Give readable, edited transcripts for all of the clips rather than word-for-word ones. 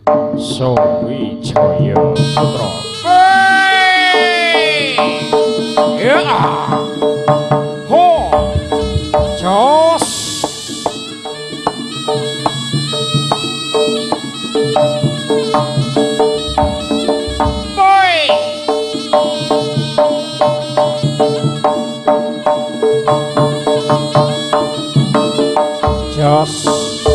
Sawijaya Putra. Ya. Ho. Jos. Boy. Jos.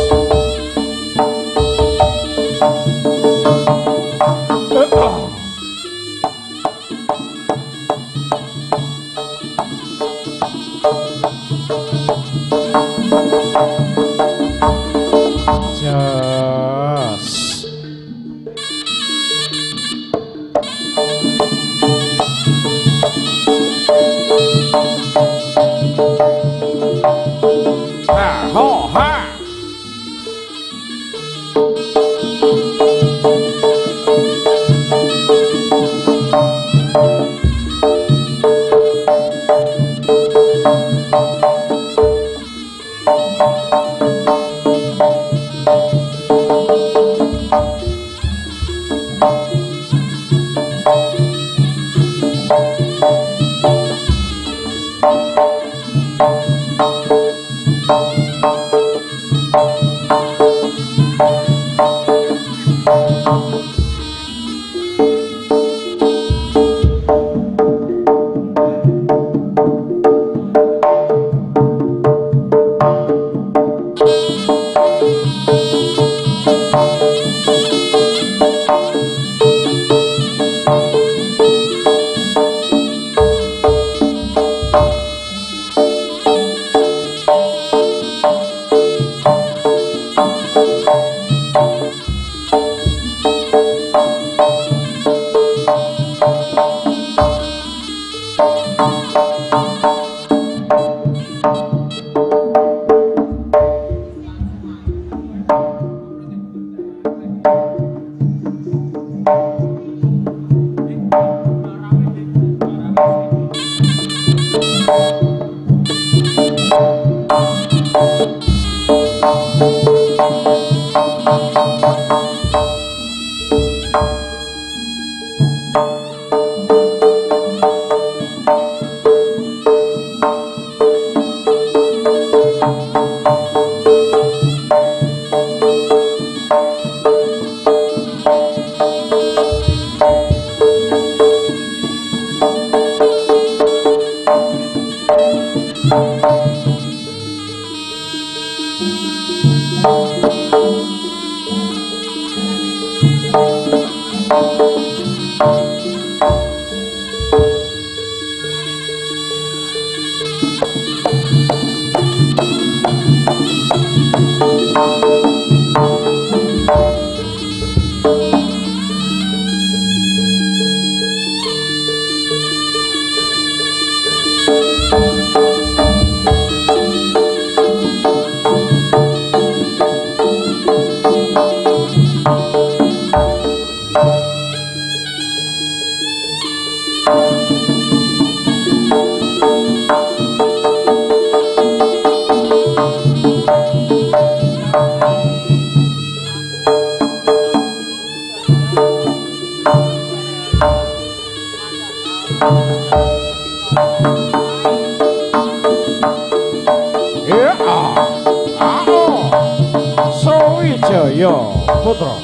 Sawijaya Putra.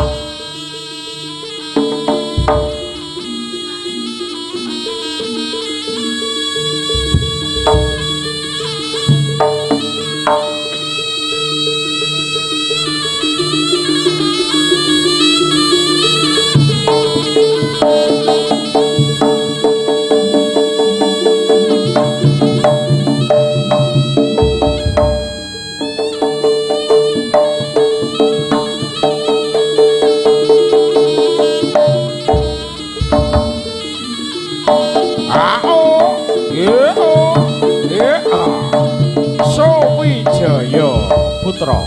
Sawijaya Putra.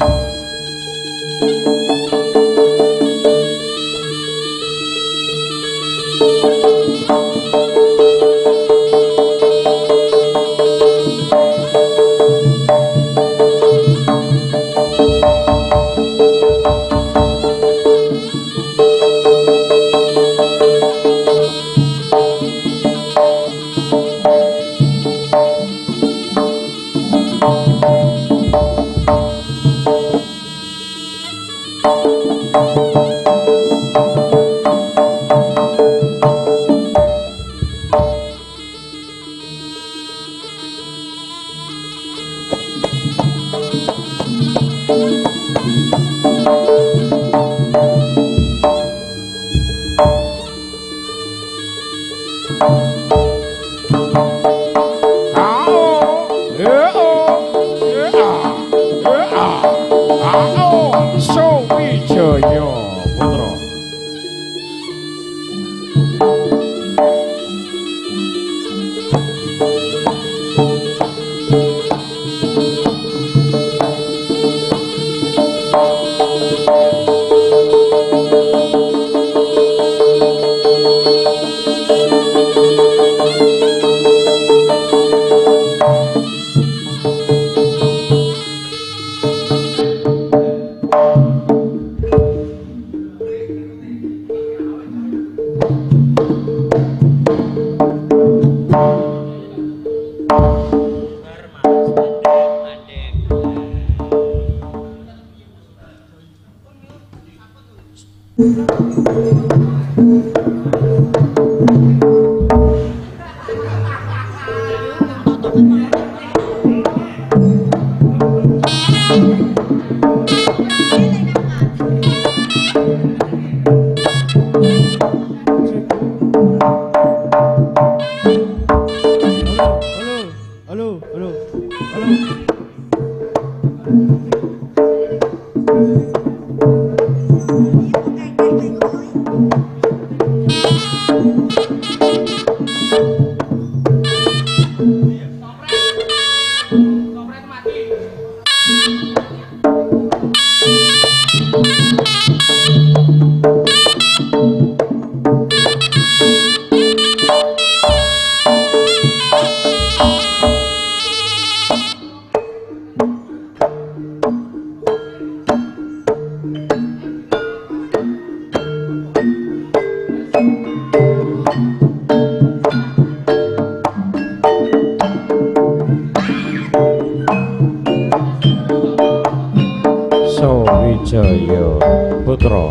Sawijaya Putra.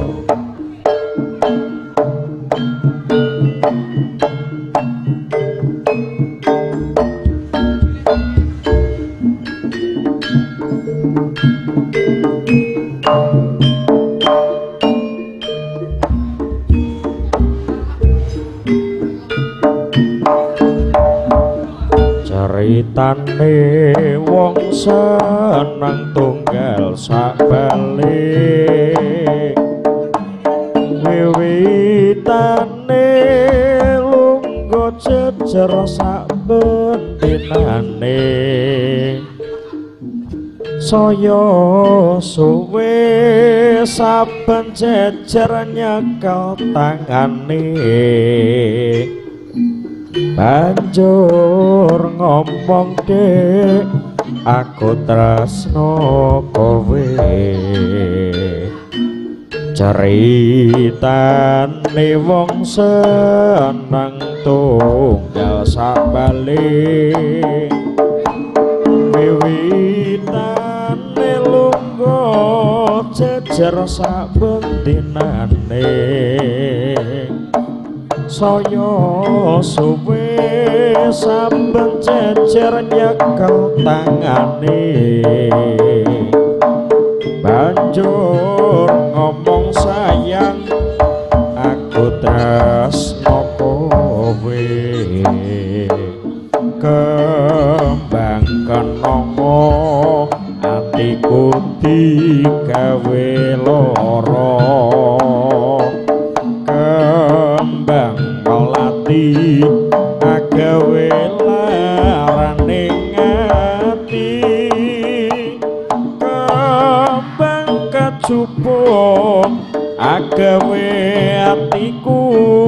Caritane wong seneng tunggal sakbale, wiwitane lungguh jejer sakbentinane, saya suwe saben jejer nyekel tangane, banjur ngomong dek aku tresno kowe, caritane wong seneng tunggal sakbale, wiwitane lungguh jejer sakbentinane, saya suwe saben jejer nyekel tangane, banjur ngomong sayang aku tresno kowe, kembang kenongo atiku digawe lara, kembang melati agawe larane ngati, kembang kecupung agawe atiku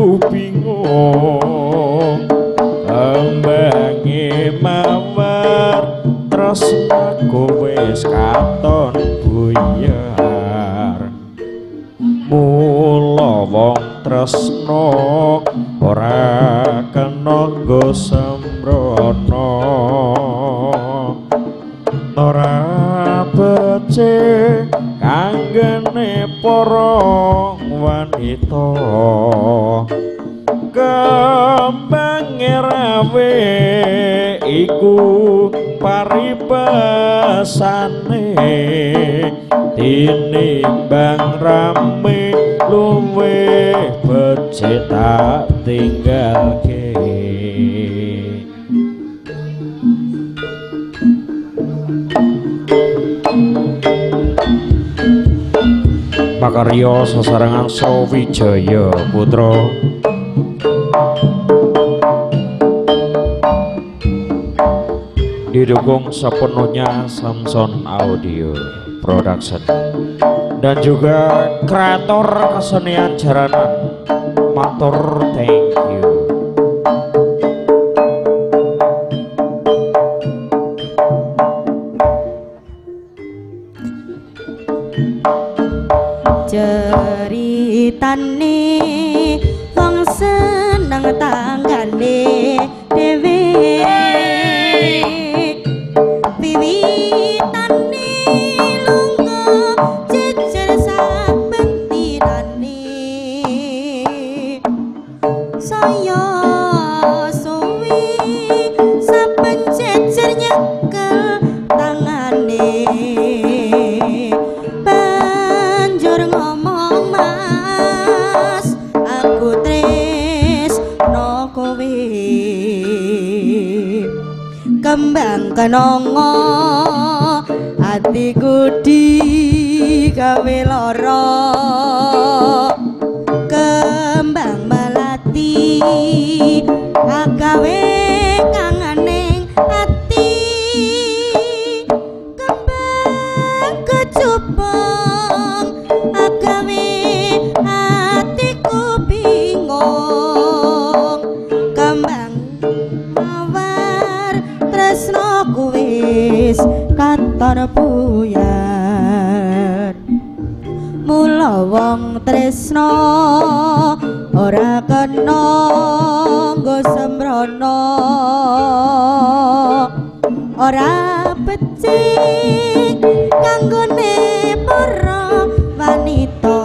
bingung, kembange mawar tresnaku wis katon buyar, mula wong tresno ora kena nggo sembrono, ora becik kanggen kanggone para wanita kembang rawe iku paribasane tinimbang rame luwih becik tak tinggalke. Makarya sesarengan Sawijaya Putra didukung sepenuhnya Samson Audio Production dan juga kreator kesenian jaranan. Matur thank you. Ceritane wong seneng tanggane dhewe wiwitane lunga jejer saben dinane saya suwi saben jejer nyekel tangane banjur ngomong mas aku tresno kowe kembang kenongo atiku digawe lara kembang melati agawe kangening ati kembang kecubung agawe atiku bingung kembang mawar tresnoku wis katon buyar mula wong tresno ora kena nggo sembrono ora becik kanggone para wanita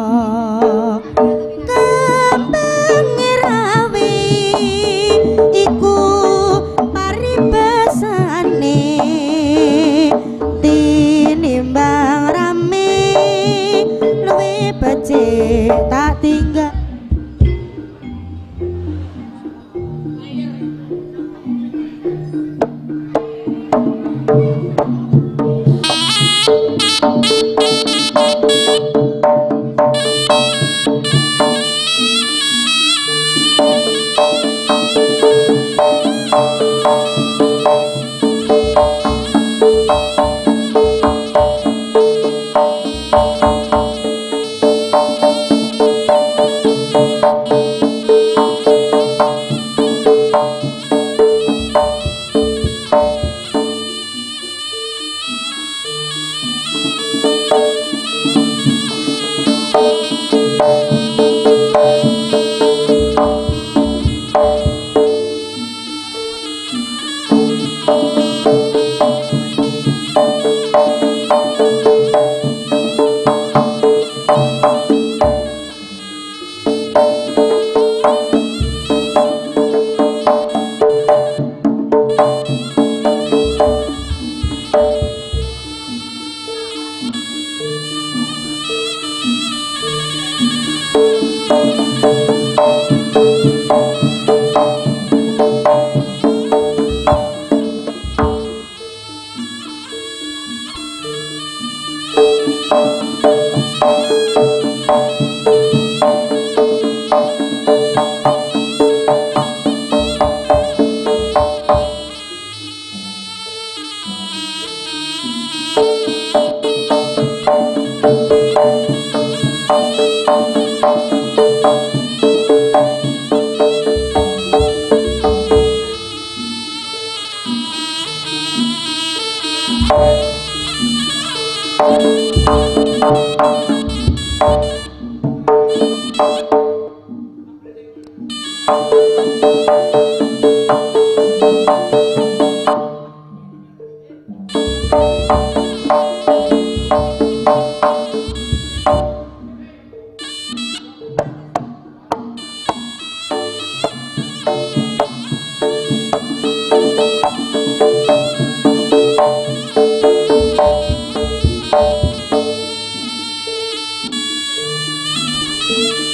kembang rawe iku paribasane tinimbang rame luwih becik tak tinggal. Thank you.